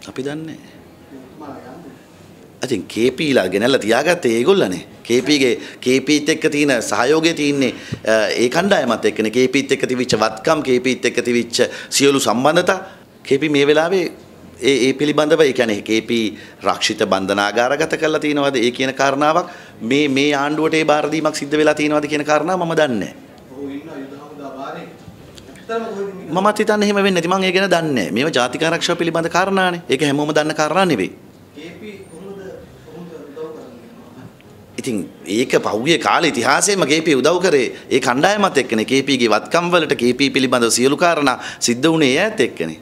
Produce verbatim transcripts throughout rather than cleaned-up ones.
අපි දන්නේ. අතින් K P ලා ගෙනල්ලා තියාගත්තේ ඒගොල්ලනේ. K P ගේ K Pත් එක්ක තියෙන සහයෝගය තියෙන්නේ ඒ කණ්ඩායමත් එක්කනේ. K Pත් එක්ක තිබිච්ච වත්කම්, K Pත් එක්ක තිබිච්ච සියලු සම්බන්ධතා K P මේ වෙලාවේ ඒ ඒ පිළිබඳව ඒ කියන්නේ K P රක්ෂිත බන්ධනාගාරගත කරලා තියෙනවද ඒ කියන කාරණාවක් මේ මේ ආණ්ඩුවට ඒ බාර දීමක් සිද්ධ වෙලා තියෙනවද කියන කාරණාව මම දන්නේ නැහැ. මමත් හිතන්නේ එහෙම වෙන්නේ නැති. මම ඒ ගැන දන්නේ නැහැ. මේවා ජාතික ආරක්ෂාව පිළිබඳ කාරණානේ. ඒක හැමෝම දන්න කාරණා නෙවෙයි. ඉතින් ඒක පහුගිය කාලේ ඉතිහාසයේම K P උදව් කරේ ඒ කණ්ඩායමත් එක්කනේ. K P ගේ වත්කම් වලට K P පිළිබඳව සියලු කාරණා සිද්ධ වුණේ ඈත් එක්කනේ.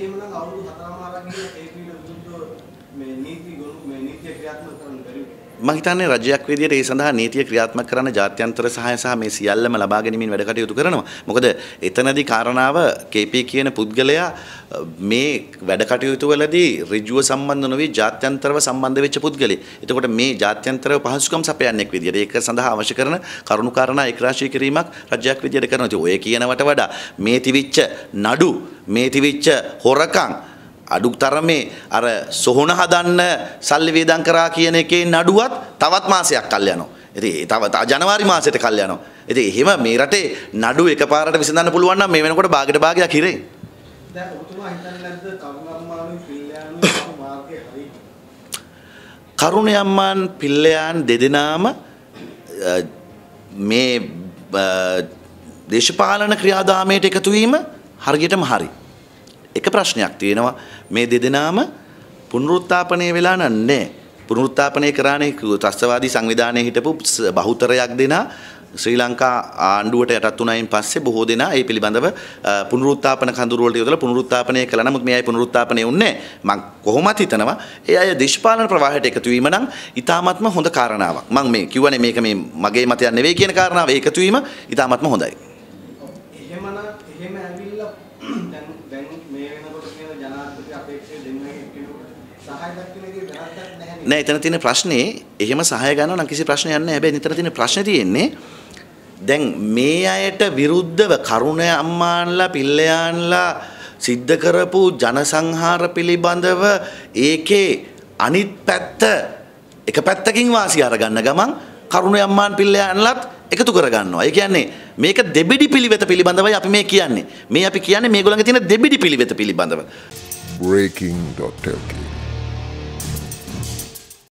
මම හිතන්නේ රජයක් විදියට ඒ සඳහා නීතිය ක්‍රියාත්මක කරන්න ජාත්‍යන්තර සහාය සහ මේ සියල්ලම ලබා ගැනීමෙන් වැඩ කටයුතු කරනවා. මොකද එතනදී කාරණාව K P කියන පුද්ගලයා මේ වැඩ කටයුතු වලදී ඍජුව සම්බන්ධ නොවි ජාත්‍යන්තරව සම්බන්ධ වෙච්ච පුද්ගලෙක්. එතකොට මේ ජාත්‍යන්තරව පහසුකම් සපයන්නෙක් විදියට ඒක සඳහා අවශ්‍ය කරන කරුණු කාරණා ඒකරාශී කිරීමක් රජයක් විදියට කරනවා. ඉතින් ඔය කියනවට වඩා මේ තිවිච්ච නඩු මේ තිවිච්ච හොරකම් අඩුතරමේ අර සොහොන හදන්න සල්ලි වේදම් කරා කියන එකේ නඩුවත් තවත් මාසයක් කල් යනවා. ඉතින් තව ජනවාරි මාසෙට කල් යනවා. ඉතින් එහෙම මේ රටේ නඩු එකපාරට විසඳන්න පුළුවන් නම් මේ වෙනකොට භාගයට භාගයක් හිරේ. දැන් ඔබතුමා හිතන්නේ නැද්ද කරුණම්මානුයි පිල්ලයානුයි මාර්ගයේ හරි? කරුණම්මාන් පිල්ලයාන් දෙදෙනාම මේ දේශපාලන ක්‍රියාදාමයට එකතු වීම හරියටම හරි. එක ප්‍රශ්නයක් තියෙනවා මේ දෙදෙනාම පුනරුත්ථාපනය වෙලා නැහැ. පුනරුත්ථාපනය කරානේ ත්‍රස්තවාදී සංවිධානයේ හිටපු බහුතරයක් දෙනා ශ්‍රී ලංකා ආණ්ඩුවට යටත් වුණායින් පස්සේ බොහෝ දෙනා ඒ පිළිබඳව පුනරුත්ථාපන කඳවුරු වලට යොදලා පුනරුත්ථාපනය කළා. නමුත් මේ අය පුනරුත්ථාපනය වුණේ නැහැ. මම කොහොමත් හිතනවා ඒ අය දේශපාලන ප්‍රවාහයට එකතු වීම නම් ඉතාමත්ම හොඳ කාරණාවක්. මම මේ කියවනේ මේක මේ මගේ මතයක් නෙවෙයි කියන කාරණාව ඒකතු වීම ඉතාමත්ම හොඳයි. එහෙමනම් එහෙම ඇවිල්ලා දැන් දැන් මේ වෙනකොට කියන ජනාධිපති අපේක්ෂා දෙන්නේ සහාය දක්වන්නේ වැරද්දක් නැහැ නෑ. එතන තියෙන ප්‍රශ්නේ එහෙම සහාය ගන්නවා නම් කිසි ප්‍රශ්නයක් නැහැ. හැබැයි එතන තියෙන ප්‍රශ්නේ තියෙන්නේ දැන් මේ අයට විරුද්ධව කරුණ අම්මාන්ලා පිල්ලයන්ලා සිද්ධ කරපු ජනසංහාර පිළිබඳව ඒකේ අනිත් පැත්ත එක පැත්තකින් වාසිය අරගන්න ගමන් කරුණ අම්මාන් පිල්ලයන්ලත් එකතු කරගන්නවා. ඒ කියන්නේ මේක දෙබිඩි පිළිවෙත පිළිබඳවයි අපි මේ කියන්නේ. මේ අපි කියන්නේ මේගොල්ලන්ගේ තියෙන දෙබිඩි පිළිවෙත පිළිබඳව. breaking dot l k